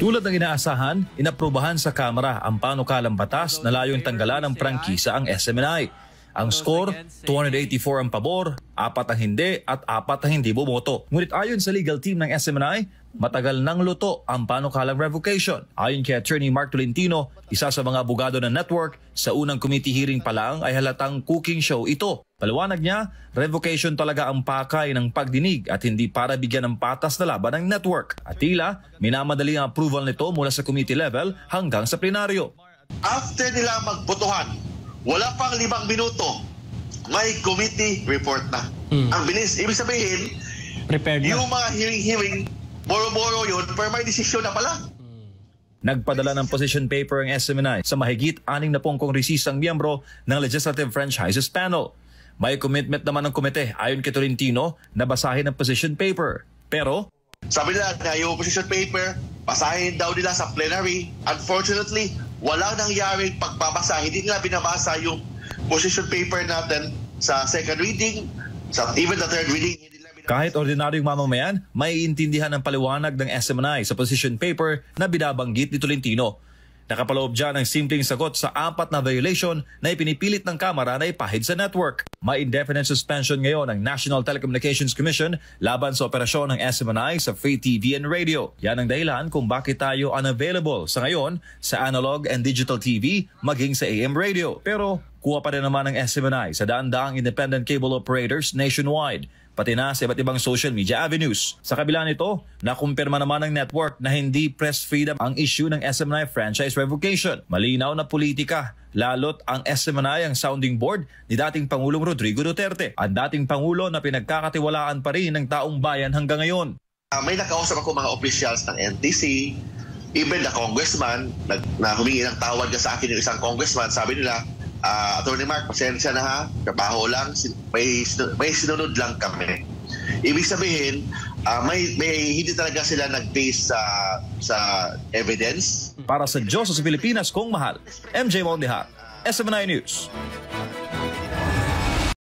Tulad ng inaasahan, inaprubahan sa Kamara ang panukalang batas na layong tanggalan ng prangkisa ang SMNI. Ang score, 284 ang pabor, 4 ang hindi at 4 ang hindi bumoto. Ngunit ayon sa legal team ng SMNI, matagal nang luto ang panukalang revocation. Ayon kay Attorney Mark Tolentino, isa sa mga abogado ng network, sa unang committee hearing pa lang ay halatang cooking show ito. Paliwanag niya, revocation talaga ang pakay ng pagdinig at hindi para bigyan ng patas na laban ng network. At tila, minamadali ang approval nito mula sa committee level hanggang sa plenaryo. After nila magbotohan, wala pang 5 minuto, may committee report na. Ang bilis, ibig sabihin, prepared na. Yung mga hearing, boro-boro yun, pero may desisyon na pala. Nagpadala ng position paper ang SMNI sa mahigit 60 kongresistang miyembro ng Legislative Franchises Panel. May commitment naman ng komite ayon kay Tolentino na basahin ang position paper. Pero sabi nila na yung position paper, basahin daw nila sa plenary. Unfortunately, walang nangyaring pagbabasa. Hindi nila binabasa yung position paper natin sa second reading, sa even the third reading. kahit ordinaryong mamamayan, maiintindihan ang paliwanag ng SMNI sa position paper na binabanggit ni Tolentino. Nakapaloob dyan ang simpleng sagot sa 4 na violation na ipinipilit ng Kamara na ipahid sa network. May indefinite suspension ngayon ng National Telecommunications Commission laban sa operasyon ng SMNI sa free TV and radio. Yan ang dahilan kung bakit tayo unavailable sa ngayon sa analog and digital TV maging sa AM radio. Pero kuha pa rin naman ng SMNI sa daan-daang independent cable operators nationwide, pati na sa iba't ibang social media avenues. Sa kabila nito, nakumpirma naman ng network na hindi press freedom ang issue ng SMNI franchise revocation. Malinaw na politika, lalot ang SMNI ang sounding board ni dating Pangulong Rodrigo Duterte, ang dating Pangulo na pinagkakatiwalaan pa rin ng taong bayan hanggang ngayon. May nakausap ako mga officials ng NTC, even the congressman, na humingi ng tawad sa akin yung isang congressman, sabi nila, Attorney Mark, pasensya na ha, trabaho lang, may sinunod lang kami. Ibig sabihin, may hindi talaga sila nag-base sa evidence. Para sa Diyos sa Pilipinas kong mahal, MJ Mondeja, SMNI News.